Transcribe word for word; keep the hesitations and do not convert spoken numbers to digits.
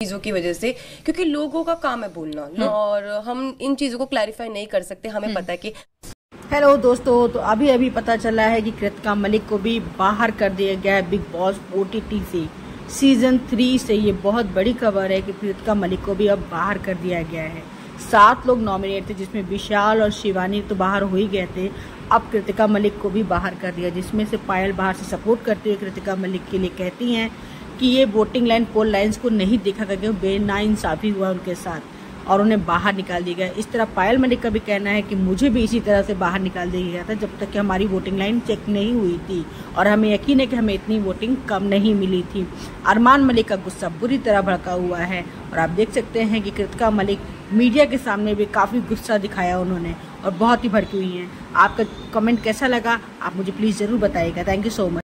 चीज़ों की वजह से, क्योंकि लोगों का काम है बोलना और हम इन चीज़ों को क्लैरिफाई नहीं कर सकते। हमें पता है कि हेलो दोस्तों, तो अभी अभी पता चला है कि कृतिका मलिक को भी बाहर कर दिया गया है बिग बॉस ओटीटी से, सीजन थ्री से। ये बहुत बड़ी खबर है कि कृतिका मलिक को भी अब बाहर कर दिया गया है। सात लोग नॉमिनेट थे, जिसमें विशाल और शिवानी तो बाहर हो ही गए थे। अब कृतिका मलिक को भी बाहर कर दिया, जिसमें से पायल बाहर से सपोर्ट करते हुए कृतिका मलिक के लिए कहती हैं कि ये वोटिंग लाइन पोल लाइन्स को नहीं देखा करके बेनाइंसाफी हुआ उनके साथ और उन्हें बाहर निकाल दिया गया। इस तरह पायल मलिक का भी कहना है कि मुझे भी इसी तरह से बाहर निकाल दिया गया था जब तक कि हमारी वोटिंग लाइन चेक नहीं हुई थी और हमें यकीन है कि हमें इतनी वोटिंग कम नहीं मिली थी। अरमान मलिक का गुस्सा बुरी तरह भड़का हुआ है और आप देख सकते हैं कि कृतिका मलिक मीडिया के सामने भी काफ़ी गुस्सा दिखाया उन्होंने और बहुत ही भड़की हुई हैं। आपका कमेंट कैसा लगा आप मुझे प्लीज़ ज़रूर बताइएगा। Thank you so much.